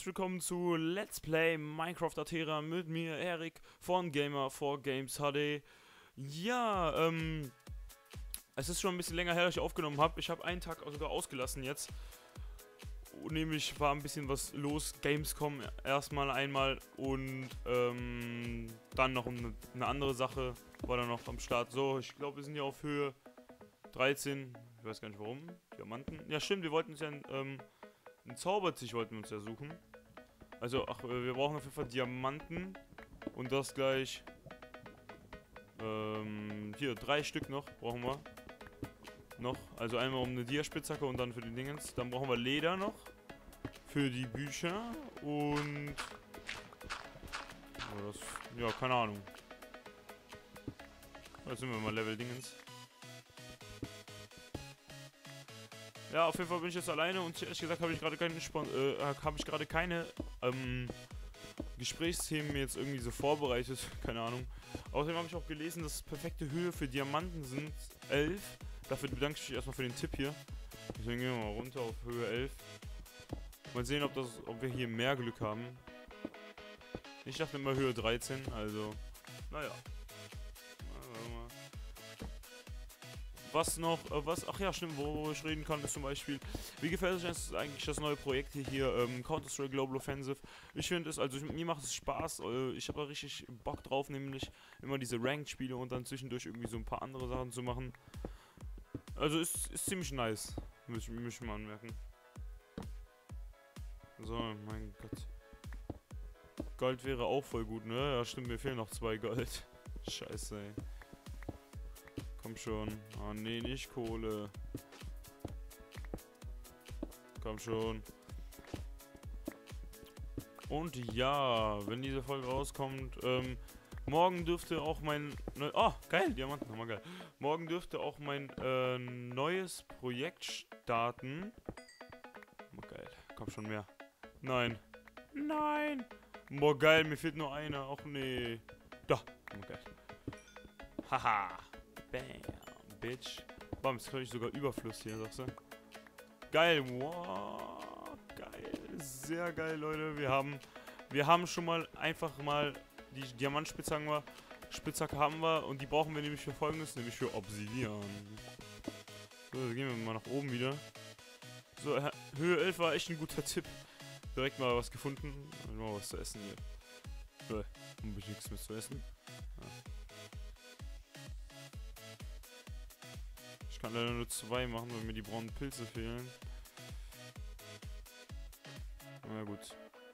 herzlich willkommen zu Let's Play Minecraft Atera mit mir, Erik von Gamer4Games HD. Ja, es ist schon ein bisschen länger her, dass ich aufgenommen habe. Ich habe einen Tag sogar ausgelassen jetzt. Nämlich war ein bisschen was los, Gamescom erstmal einmal und dann noch eine andere Sache war dann noch am Start. So, ich glaube, wir sind hier auf Höhe 13, ich weiß gar nicht warum, Diamanten. Ja stimmt, wir wollten uns ja ein Zaubertisch wollten wir uns ja suchen. Also, wir brauchen auf jeden Fall Diamanten und das gleich, hier, 3 Stück noch brauchen wir. Also einmal um eine Diaspitzhacke und dann für die Dingens. Dann brauchen wir Leder noch. Für die Bücher. Und... ja, keine Ahnung. Jetzt sind wir mal Level Dingens. Ja, auf jeden Fall bin ich jetzt alleine und ehrlich gesagt habe ich gerade keine Gesprächsthemen jetzt irgendwie so vorbereitet. Keine Ahnung. Außerdem habe ich auch gelesen, dass perfekte Höhe für Diamanten sind 11. Dafür bedanke ich mich erstmal für den Tipp hier. Deswegen gehen wir mal runter auf Höhe 11. Mal sehen, ob wir hier mehr Glück haben. Ich dachte immer Höhe 13, also, naja. Was noch, ach ja, stimmt, wo ich reden kann, ist zum Beispiel, wie gefällt euch eigentlich das neue Projekt hier, Counter-Strike Global Offensive? Ich finde es, also mir macht es Spaß, ich habe da richtig Bock drauf, nämlich immer diese Ranked-Spiele und dann zwischendurch irgendwie so ein paar andere Sachen zu machen. Also ist ziemlich nice, muss ich mal anmerken. So, mein Gott. Gold wäre auch voll gut, ne? Ja, stimmt, mir fehlen noch 2 Gold. Scheiße, ey. Komm schon. Oh, nee, nicht Kohle. Komm schon. Und ja, wenn diese Folge rauskommt, morgen dürfte auch mein... Oh, geil, Diamanten, nochmal geil. Morgen dürfte auch mein neues Projekt starten. Oh, geil, komm schon mehr. Nein. Nein. Boah, geil, mir fehlt nur einer. Och, nee. Da. Oh, geil. Haha. Bam, Bitch. Bam, jetzt kriege ich sogar Überfluss hier, sagst du? Geil, wow, geil, sehr geil, Leute. Wir haben schon mal einfach mal die Diamantspitzhacke haben wir und die brauchen wir nämlich für Folgendes, nämlich für Obsidian. So, jetzt gehen wir mal nach oben wieder. So, Höhe 11 war echt ein guter Tipp. Direkt mal was gefunden. Mal was zu essen hier. Habe ich nichts mehr zu essen. Ja. Ich kann leider nur 2 machen, weil mir die braunen Pilze fehlen. Na gut.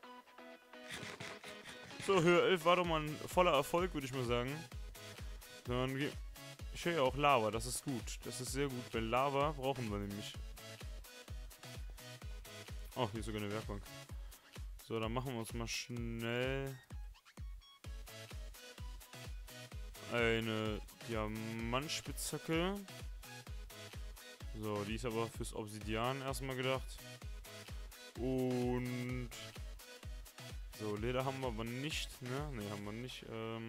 So, Höhe 11 war doch mal ein voller Erfolg, würde ich mal sagen. Dann ich höre ja auch Lava, das ist gut. Das ist sehr gut, weil Lava brauchen wir nämlich. Oh, hier ist sogar eine Werkbank. So, dann machen wir uns mal schnell eine Diamantspitzhacke. So, die ist aber fürs Obsidian erstmal gedacht. Und so, Leder haben wir aber nicht, ne? Ne, haben wir nicht.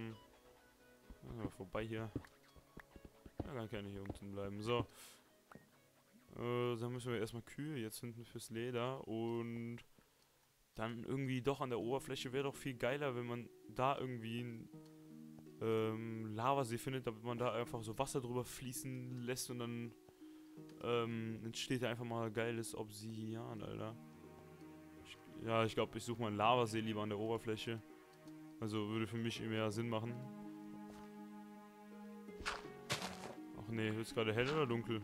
Vorbei hier. Ja, kann gerne hier unten bleiben. So. Dann müssen wir erstmal Kühe jetzt finden fürs Leder. Und dann irgendwie doch an der Oberfläche wäre doch viel geiler, wenn man da irgendwie einen Lavasee findet, damit man da einfach so Wasser drüber fließen lässt und dann entsteht da einfach mal geiles Obsidian, Alter. Ich glaube, ich suche mal einen Lavasee lieber an der Oberfläche. Also würde für mich mehr Sinn machen. Ach nee, wird es gerade hell oder dunkel?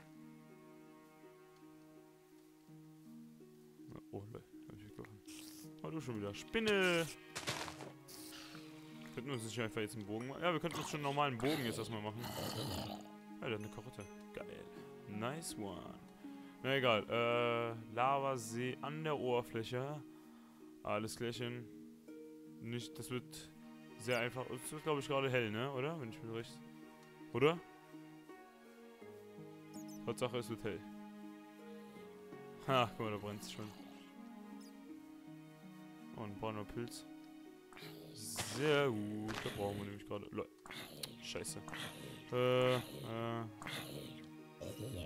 Oh, hab ich weggeworfen. Oh, du schon wieder. Spinne! Könnten wir uns nicht einfach jetzt einen Bogen machen? Ja, wir könnten uns schon einen normalen Bogen jetzt erstmal machen. Ja, der hat eine Karotte. Geil. Nice one. Na egal. Lavasee an der Oberfläche. Alles klärchen. Nicht, das wird sehr einfach. Es wird, glaube ich, gerade hell, ne? Oder? Wenn ich mir recht. Oder? Hauptsache, es wird hell. Ha, guck mal, da brennt es schon. Oh, ein brauner Pilz. Sehr gut. Da brauchen wir nämlich gerade. Scheiße.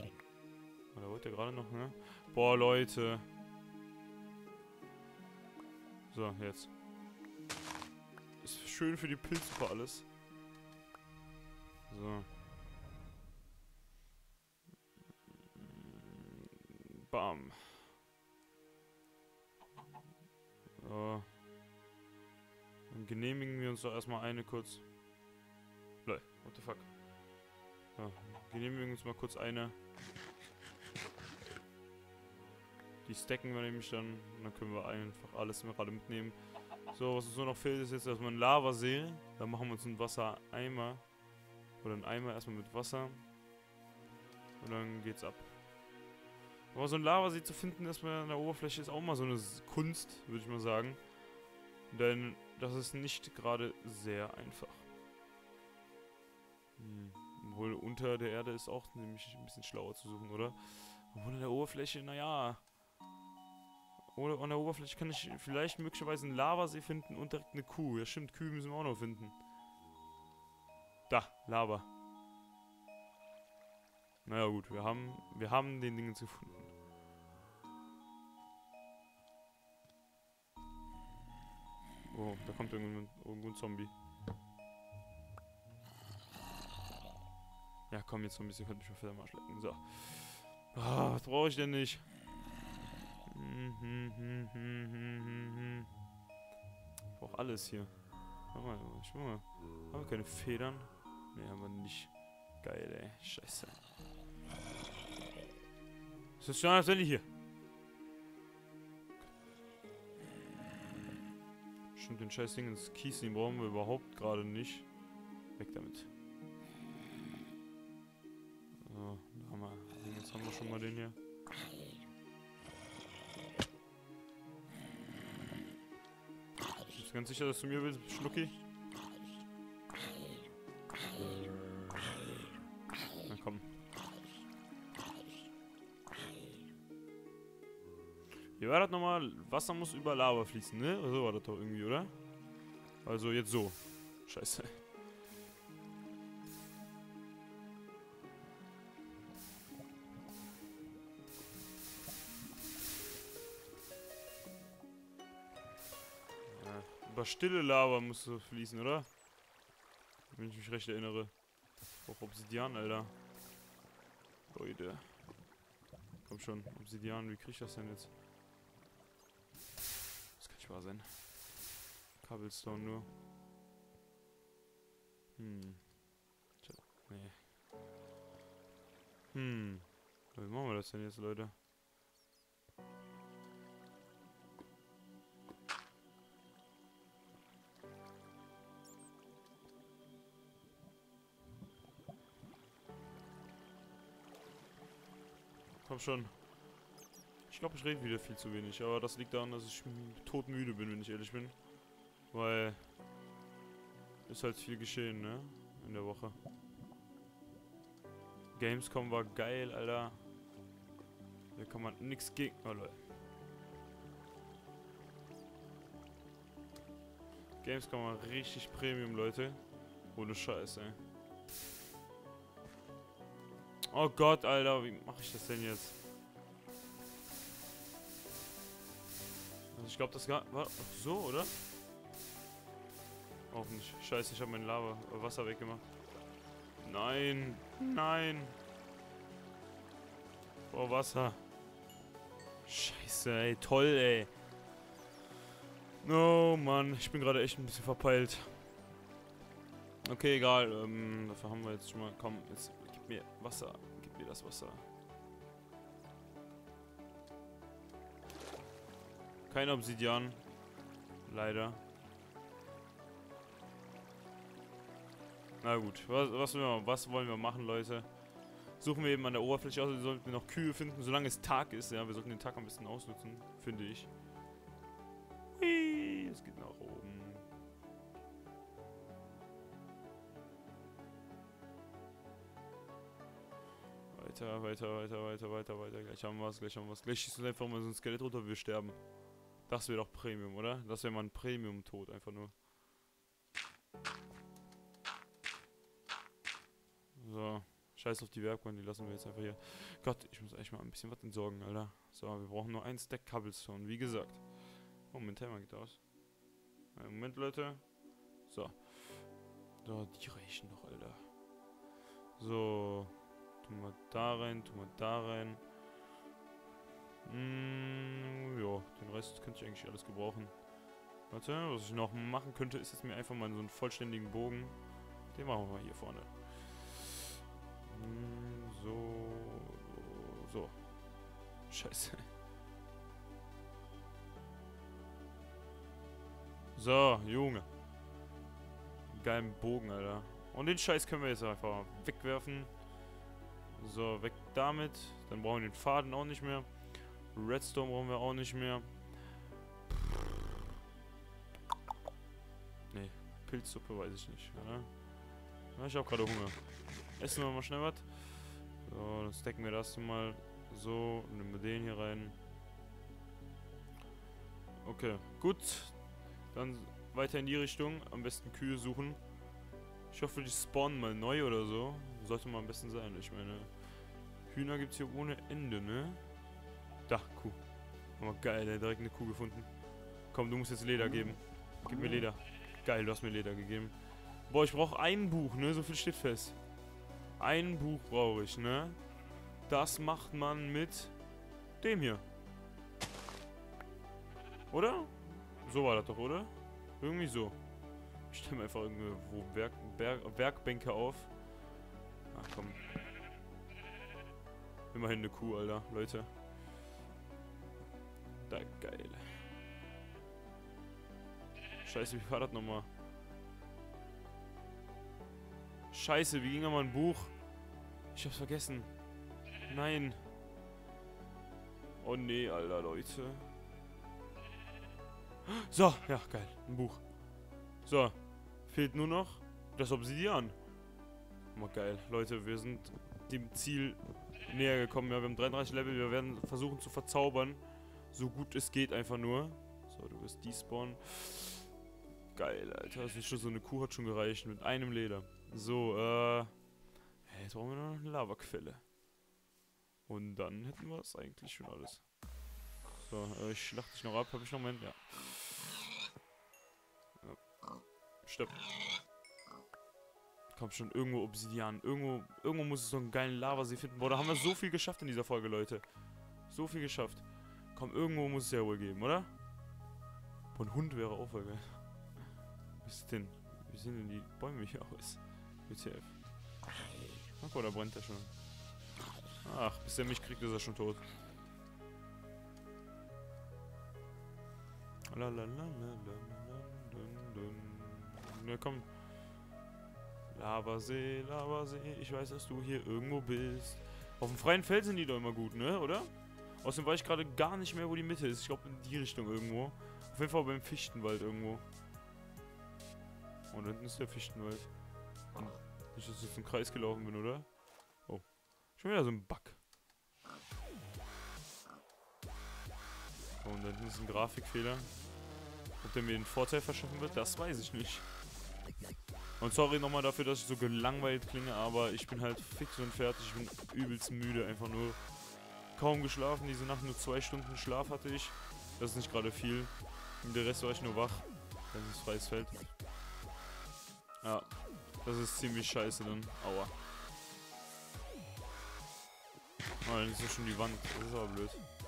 Da wollte er gerade noch, ne? Boah, Leute. So, jetzt. Ist schön für die Pilzsuppe alles. So. Bam. So. Dann genehmigen wir uns doch erstmal eine kurz. Lol, what the fuck. So, genehmigen uns mal kurz eine. Die stacken wir nämlich dann. Und dann können wir einfach alles gerade mitnehmen. So, was uns nur noch fehlt, ist jetzt erstmal ein Lavasee. Dann machen wir uns einen Wassereimer. Oder einen Eimer erstmal mit Wasser. Und dann geht's ab. Aber so ein Lavasee zu finden, erstmal an der Oberfläche, ist auch mal so eine Kunst, würde ich mal sagen. Denn das ist nicht gerade sehr einfach. Obwohl unter der Erde ist auch nämlich ein bisschen schlauer zu suchen, oder? Obwohl an der Oberfläche, naja. Oder an der Oberfläche kann ich vielleicht möglicherweise einen Lavasee finden und direkt eine Kuh. Ja stimmt, Kühe müssen wir auch noch finden. Da, Lava. Naja gut, wir haben den Dingens gefunden. Oh, da kommt irgendwo ein Zombie. Ja komm, jetzt so ein bisschen könnte ich mir verdammt mal schlecken. So. Ah, was brauche ich denn nicht? Ich brauche alles hier. Warte mal, ich will mal. Haben wir keine Federn? Ne, haben wir nicht. Geil, ey. Scheiße. Was ist schon als wenn ich hier? Stimmt, den scheiß Ding ins Kies, den brauchen wir überhaupt gerade nicht. Weg damit. So, da haben wir. Jetzt haben wir schon mal den hier. Bist du ganz sicher, dass du mir willst, Schnucki? Na komm. Hier war das nochmal, Wasser muss über Lava fließen, ne? So war das doch irgendwie, oder? Also jetzt so. Scheiße. Ja, über stille Lava muss so fließen, oder? Wenn ich mich recht erinnere. Auch Obsidian, Alter. Leute. Komm schon, Obsidian, wie krieg ich das denn jetzt? Das kann nicht wahr sein. Cobblestone nur. Tja, nee. Wie machen wir das denn jetzt, Leute? Komm schon. Ich glaube, ich rede wieder viel zu wenig, aber das liegt daran, dass ich todmüde bin, wenn ich ehrlich bin. Weil ist halt viel geschehen, ne? In der Woche. Gamescom war geil, Alter. Da kann man nix gegen... Oh, Leute. Gamescom war richtig Premium, Leute. Ohne Scheiß, ey. Oh Gott, Alter, wie mache ich das denn jetzt? Also ich glaube, das war so, oder? Auch nicht. Scheiße, ich habe mein Wasser weggemacht. Nein, nein. Oh, Wasser. Scheiße, ey, toll, ey. Oh, Mann, ich bin gerade echt ein bisschen verpeilt. Okay, egal, dafür haben wir jetzt schon mal... Komm, jetzt gib mir Wasser. Gib mir das Wasser. Kein Obsidian. Leider. Na gut, was wollen wir machen, Leute? Suchen wir eben an der Oberfläche aus, wir sollten noch Kühe finden, solange es Tag ist. Ja, wir sollten den Tag ein bisschen ausnutzen, finde ich. Hui, es geht nach oben. Weiter. Gleich haben wir es. Gleich schießt uns einfach mal so ein Skelett runter, wir sterben. Das wäre doch Premium, oder? Das wäre mal ein Premium-Tod, einfach nur. So. Scheiß auf die Werkbank, die lassen wir jetzt einfach hier. Gott, ich muss eigentlich mal ein bisschen was entsorgen, Alter. So, wir brauchen nur ein Stack Cobblestone, wie gesagt. Oh, mein Timer geht aus. Moment, Leute. So. So, die reichen doch, Alter. So. Tun wir da rein, tun wir da rein. Ja, den Rest könnte ich eigentlich alles gebrauchen. Warte, was ich noch machen könnte, ist jetzt mir einfach mal so einen vollständigen Bogen. Den machen wir mal hier vorne. So. Scheiße. So, Junge. Geilen Bogen, Alter. Und den Scheiß können wir jetzt einfach mal wegwerfen. So, weg damit. Dann brauchen wir den Faden auch nicht mehr. Redstone brauchen wir auch nicht mehr. Nee, Pilzsuppe weiß ich nicht, oder? Ja, ich hab gerade Hunger. Essen wir mal schnell was. So, dann stacken wir das mal so. Nehmen wir den hier rein. Okay, gut. Dann weiter in die Richtung. Am besten Kühe suchen. Ich hoffe, die spawnen mal neu oder so. Sollte mal am besten sein. Ich meine, Hühner gibt's hier ohne Ende, ne? Da, Kuh. Oh, geil, der hat direkt eine Kuh gefunden. Komm, du musst jetzt Leder geben. Gib mir Leder. Geil, du hast mir Leder gegeben. Boah, ich brauche ein Buch, ne? So viel steht fest. Ein Buch brauche ich, ne? Das macht man mit dem hier. Oder? So war das doch, oder? Irgendwie so. Ich stelle mir einfach irgendwo Werkbänke auf. Ach komm. Immerhin eine Kuh, Alter, Leute. Da, geil. Scheiße, wie war das nochmal? Scheiße, wie ging nochmal ein Buch? Ich hab's vergessen. Nein. Oh nee, Alter, Leute. So, ja, geil. Ein Buch. So. Fehlt nur noch das Obsidian. Oh, geil. Leute, wir sind dem Ziel näher gekommen. Ja, wir haben 33 Level. Wir werden versuchen zu verzaubern. So gut es geht einfach nur. So, du wirst despawnen. Geil, Alter. Das ist schon so eine Kuh hat schon gereicht. Mit einem Leder. So, jetzt brauchen wir noch eine Lavaquelle. Und dann hätten wir es eigentlich schon alles. So, ich schlachte dich noch ab. Hab ich noch einen Moment? Ja. Stopp. Komm schon, irgendwo Obsidian. Irgendwo muss es so einen geilen Lavasee finden. Boah, da haben wir so viel geschafft in dieser Folge, Leute. So viel geschafft. Komm, irgendwo muss es ja wohl geben, oder? Boah, ein Hund wäre auch voll geil. Was ist denn? Wie sehen denn die Bäume hier aus? WTF. Ach, oder brennt der schon? Ach, bis er mich kriegt, ist er schon tot. Na komm. Lavasee, Lavasee, ich weiß, dass du hier irgendwo bist. Auf dem freien Feld sind die doch immer gut, ne, oder? Außerdem weiß ich gerade gar nicht mehr, wo die Mitte ist. Ich glaube in die Richtung irgendwo. Auf jeden Fall beim Fichtenwald irgendwo. Und hinten ist der Fichtenwald. Und nicht, dass ich jetzt im Kreis gelaufen bin, oder? Oh. Schon wieder so ein Bug. Oh, und da hinten ist ein Grafikfehler. Ob der mir den Vorteil verschaffen wird, das weiß ich nicht. Und sorry nochmal dafür, dass ich so gelangweilt klinge, aber ich bin halt fix und fertig. Ich bin übelst müde, einfach nur kaum geschlafen. Diese Nacht nur 2 Stunden Schlaf hatte ich. Das ist nicht gerade viel. Und der Rest war ich nur wach. Das ist freies Feld. Ja, das ist ziemlich scheiße dann. Aua. Oh, dann ist ja schon die Wand. Das ist aber blöd.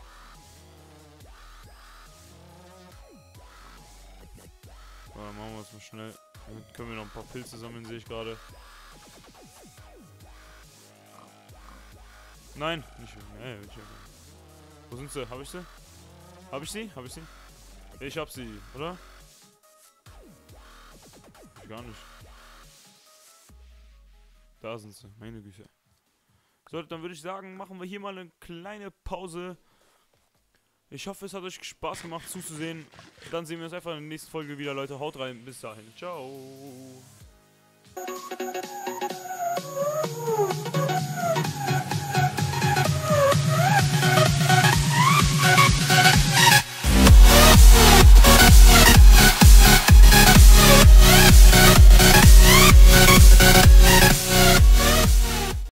So, dann machen wir es mal schnell. Dann können wir noch ein paar Pilze sammeln, sehe ich gerade. Nein, nicht. Nee, nicht. Wo sind sie? Hab ich sie? Hab ich sie? Hab ich sie? Ich hab sie, oder? Gar nicht. Da sind sie, meine Güte. So, dann würde ich sagen, machen wir hier mal eine kleine Pause. Ich hoffe, es hat euch Spaß gemacht zuzusehen. Dann sehen wir uns einfach in der nächsten Folge wieder, Leute. Haut rein, bis dahin. Ciao.